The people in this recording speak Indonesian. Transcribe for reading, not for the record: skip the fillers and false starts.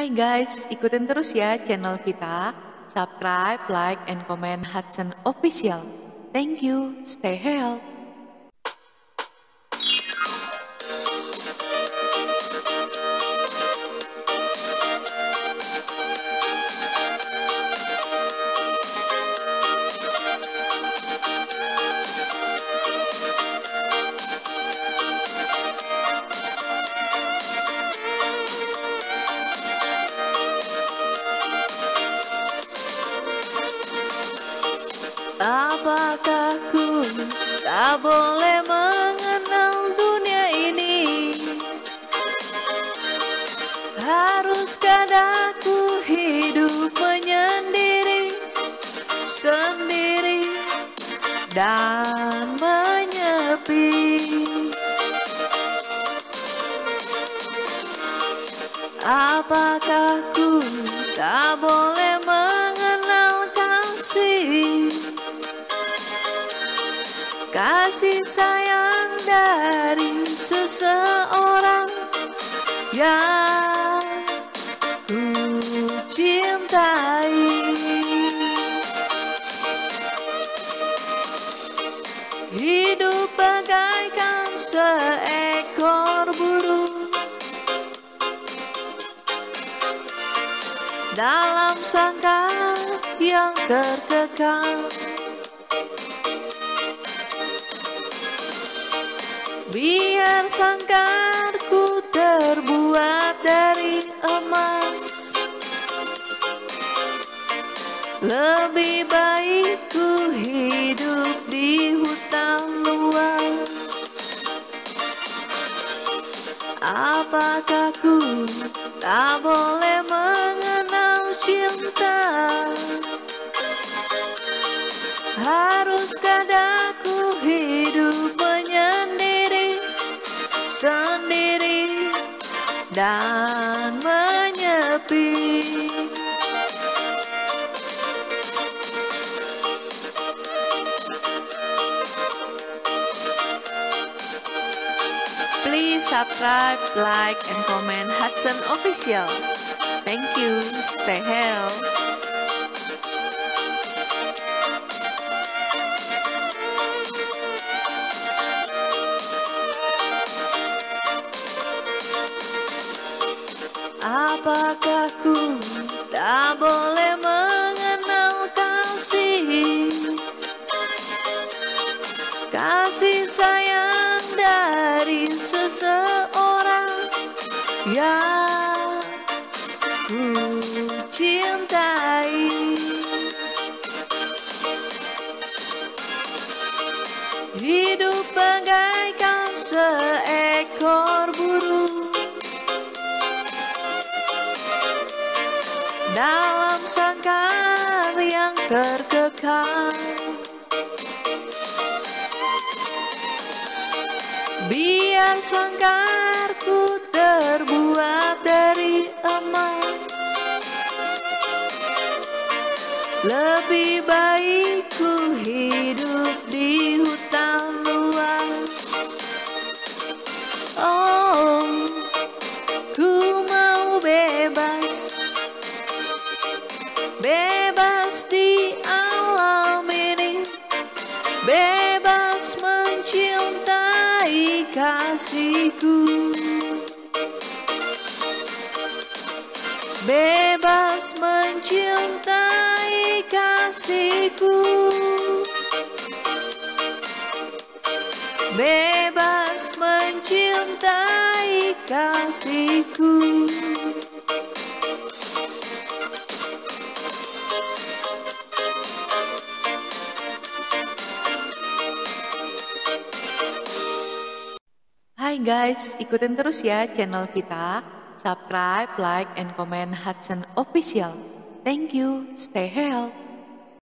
Hai guys, ikutin terus ya channel kita. Subscribe, like, and comment Hudson Official. Thank you, stay healthy. Apakah ku tak boleh mengenal dunia ini? Haruskah aku hidup menyendiri, sendiri dan menyepi? Apakah ku tak boleh mengenal kasih? Kasih sayang dari seseorang yang ku cintai. Hidup bagaikan seekor burung dalam sangkar yang terkekang. Biar sangkarku terbuat dari emas, lebih baik ku hidup di hutan luas. Apakah ku tak boleh mengenal cinta? Haruskah aku hidup menyendiri, sendiri dan menyepi? Please subscribe, like, and comment Hudson Official. Thank you, stay healthy. Apakah ku tak boleh mengenal kasih? Kasih sayang dari seseorang yang ku cintai. Hidup bagaikan seekor burung dalam sangkar yang terkekang. Biar sangkarku terbuat dari emas, lebih baik ku hidup di hutan luas. Oh, ku mau bebas, bebas di alam ini, bebas mencintai kasihku, bebas mencintai kasihku, bebas mencintai kasihku. Hai guys, ikutin terus ya channel kita. Subscribe, like, and comment Hudson Official. Thank you, stay healthy.